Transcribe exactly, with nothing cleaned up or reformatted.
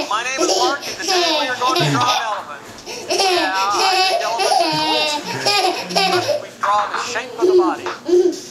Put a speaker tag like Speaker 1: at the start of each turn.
Speaker 1: My name is Marky. Today we are going to draw an elephant. Yeah, I think elephants are cool. We draw the shape of the body.